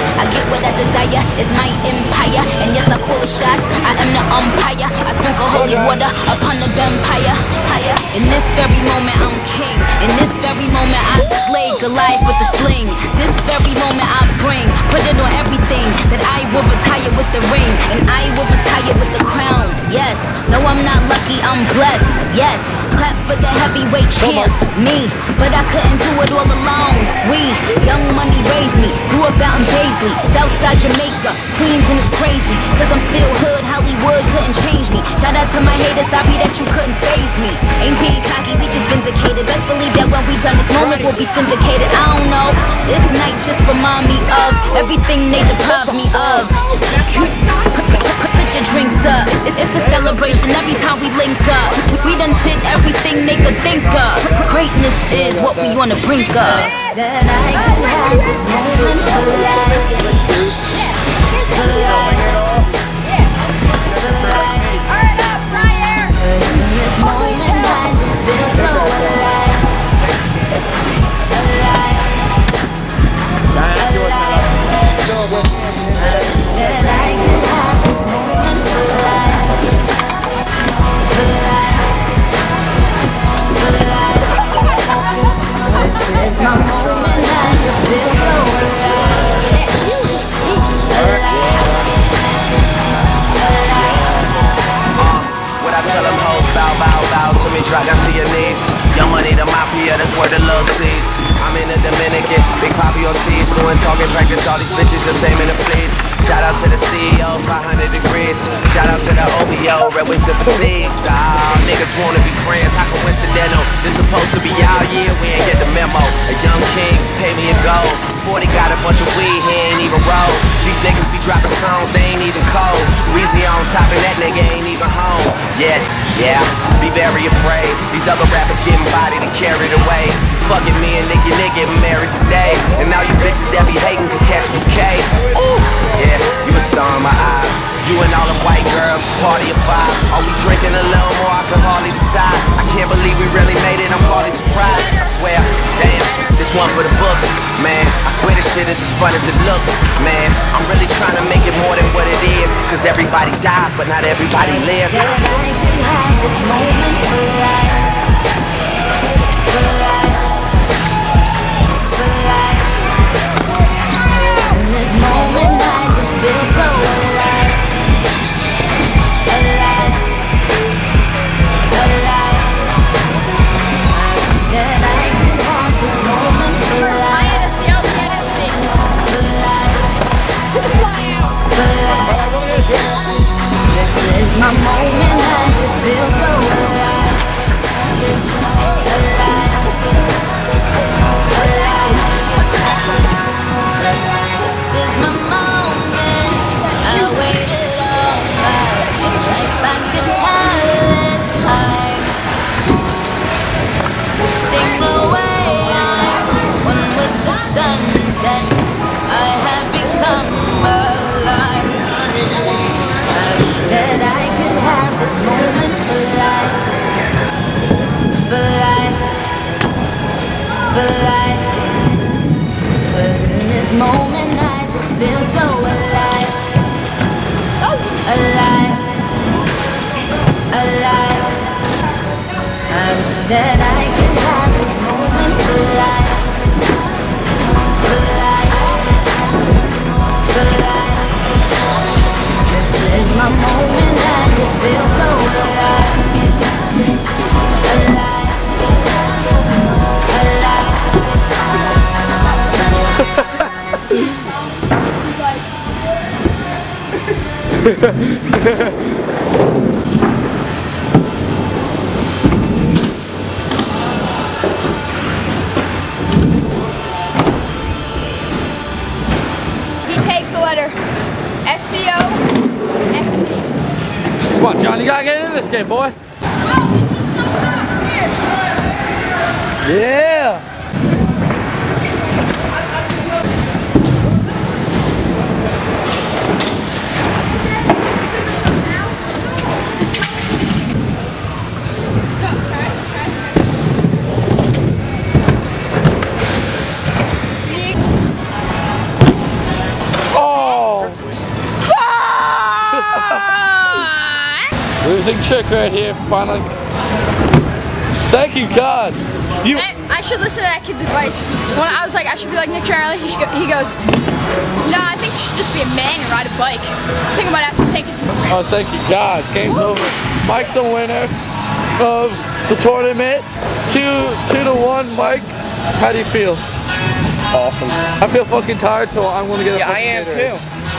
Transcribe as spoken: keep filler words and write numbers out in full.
I get what I desire, it's my empire. And yes, I call the shots, I am the umpire. I sprinkle holy water upon the vampire. In this very moment I'm king. In this very moment I slay Goliath with the sling. This very moment I bring, put it on everything, that I will retire with the ring, and I will retire with the crown. Yes, no I'm not lucky, I'm blessed. Yes, clap for the heavyweight champ, me. But I couldn't do it all alone. We, young money raised me, grew up out in Paisley, Southside Jamaica, Queens, and it's crazy, cause I'm still hood, Hollywood couldn't change me. Shout out to my haters, sorry that you couldn't faze me. Ain't being cocky, we just vindicated. Best believe that when we done this moment will be syndicated. I don't know, this night just remind me of everything they deprived me of. Put your drinks up, it's a celebration every time we link up. We done did everything they could think of. Greatness is what we on the brink of. That I could have this moment for life, for life, for life. Cause in this moment I just feel so alive, alive, alive. I wish that I could have this moment for life, for life, for life. This is my moment, I just feel so alive, alive, alive. What I tell them hoes, bow, bow, bow to me, drop down to your knees. Young money, the mafia, that's where the love sees. I'm in the Dominican, Big Papi Ortiz, doing target practice, all these bitches just aiming to please. Shout out to the C E O, five hundred degrees. Shout out to the O B O, Red Wings and Fatigues. Ah, niggas wanna be friends, how coincidental. This supposed to be our year, we ain't get the memo. A young king, pay me a gold. forty got a bunch of weed, he ain't even roll. These niggas be dropping songs, they ain't even cold. Weezy on top and that nigga ain't even home yet. Yeah, be very afraid. These other rappers getting bodied and carried away. Fucking me and Nicky Nick getting married today. And now you bitches that be hating can catch a bouquet. Ooh, yeah, you a star in my eyes. You and all them white girls, party of five. Are we drinking a little more? I can hardly decide. I can't believe we really made it, I'm hardly surprised. I swear, damn, this one for the books. Man, I swear this shit is as fun as it looks. Man, I'm really trying to make it more than what it is. Cause everybody dies, but not everybody lives. That I could have this moment for life, for life, for life. In this moment I just feel so alive, alive, alive. I wish that I could have this moment for life, for life, for life. This is my moment, I just feel so alive, alive, alive. This is my moment, I waited all night. If I could tell it's time to sting away on one with the sunset. I have become alive. I wish that I could have this moment for life, for life, for life. Cause in this moment I just feel so alive, alive, alive. I wish that I could have this moment for life, for life, for life. This is my moment, I just feel so alive, alive, alive. He takes the letter S C O S C. Come on, John, you gotta get into this game, boy. Yeah. Losing chick right here, finally. Thank you, God. You. I, I should listen to that kid's advice. When I was like, I should be like Nick Charlie, he, go, he goes, no, I think you should just be a man and ride a bike. I think I might have to take his. Oh, thank you, God. Game's over. Mike's the winner of the tournament. Two, two to one, Mike. How do you feel? Awesome. I feel fucking tired, so I'm gonna get a Yeah, I am Gatorade. too.